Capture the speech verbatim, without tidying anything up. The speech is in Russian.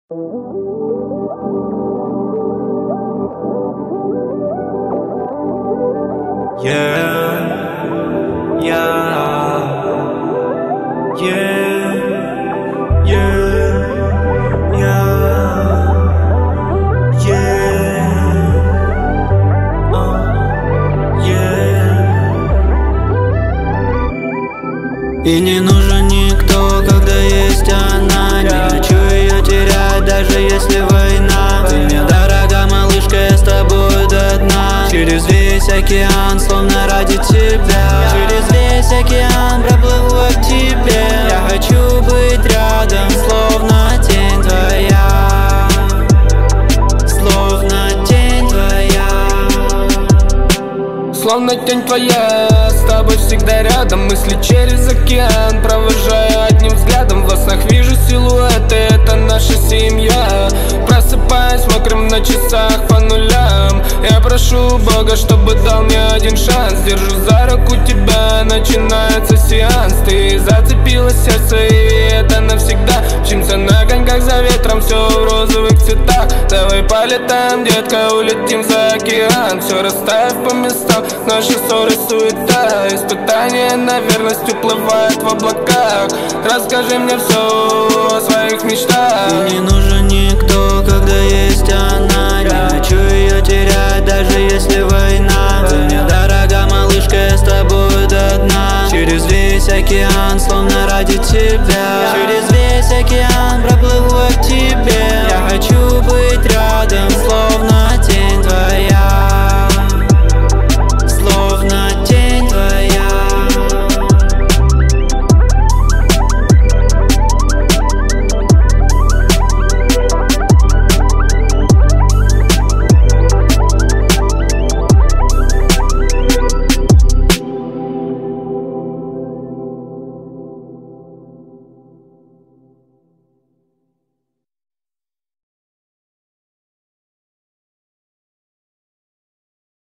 Yeah, yeah, yeah, yeah, yeah, yeah, uh, yeah. И не нужен никто, когда есть она. Не хочу ее терять, даже если война. Ты мне дорога, малышка, я с тобой до дна. Через весь океан, словно ради тебя. Через весь океан проплыву к тебе. Я хочу быть рядом, словно тень твоя. Словно тень твоя. Словно тень твоя, с тобой всегда рядом. Мысли через океан, провожаю одним взглядом. В снах вижу силуэты, это наша семья. Просыпаюсь мокрым на часах по нулям. Я прошу Бога, чтобы дал мне один шанс. Держу за руку тебя, начинается сеанс. Ты зацепила сердце, и это навсегда. Мчимся на коньках за ветром, все в розовых цветах. Давай полетаем, детка, улетим за океан. Все расставив по местам, наши ссоры суета. Испытание на верность уплывает в облаках. Расскажи мне все о своих мечтах. И не нужен никто, когда есть она. Не хочу ее терять, даже если война. Ты мне дорога, малышка, я с тобой до дна. Через весь океан, словно ради тебя. Через весь океан проплыву к тебе.